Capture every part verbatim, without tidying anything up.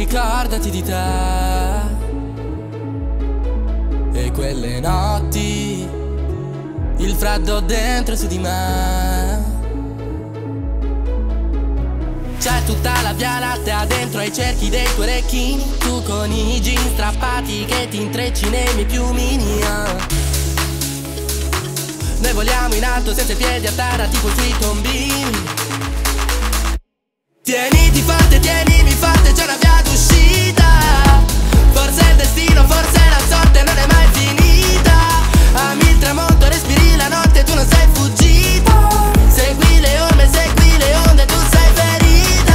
ricordati di te e quelle notti, il freddo dentro su di me. C'è tutta la via lattea dentro ai cerchi dei tuoi orecchini, tu con i jeans strappati che ti intrecci nei miei piumini. Noi voliamo in alto senza i piedi a terra tipo sui tombini. Tieniti forte, tienimi forte, c'è una via d'uscita. Forse il destino, forse la sorte non è mai finita. Ami il tramonto, respiri la notte, tu non sei fuggita. Segui le orme, segui le onde, tu sei ferita.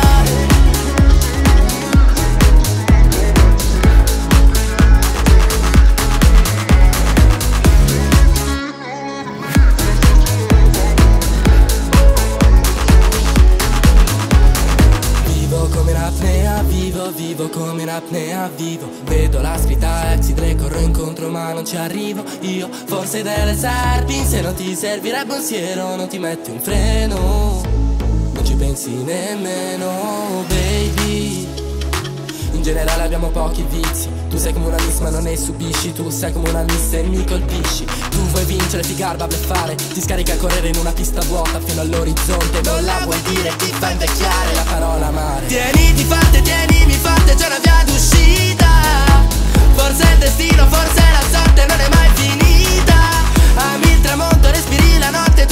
Vivo come un'apnea, vivo, vivo come un'apnea, vivo. Vedo la scritta exit, le corro incontro ma non ci arrivo. Io forse delle serpi, se non ti servirebbe un siero non ti metti un freno, non ci pensi nemmeno, baby. In generale abbiamo pochi vizi. Tu sei come una miss ma non ne subisci. Tu sei come una miss e mi colpisci. Tu vuoi vincere, ti garba bleffare. Ti scarica a correre in una pista vuota fino all'orizzonte. Non la vuoi dire, ti fa invecchiare la parola mare. Tieniti forte, tienimi forte, c'è una via d'uscita. Forse il destino, forse la sorte non è mai finita. Ami il tramonto, respiri la notte,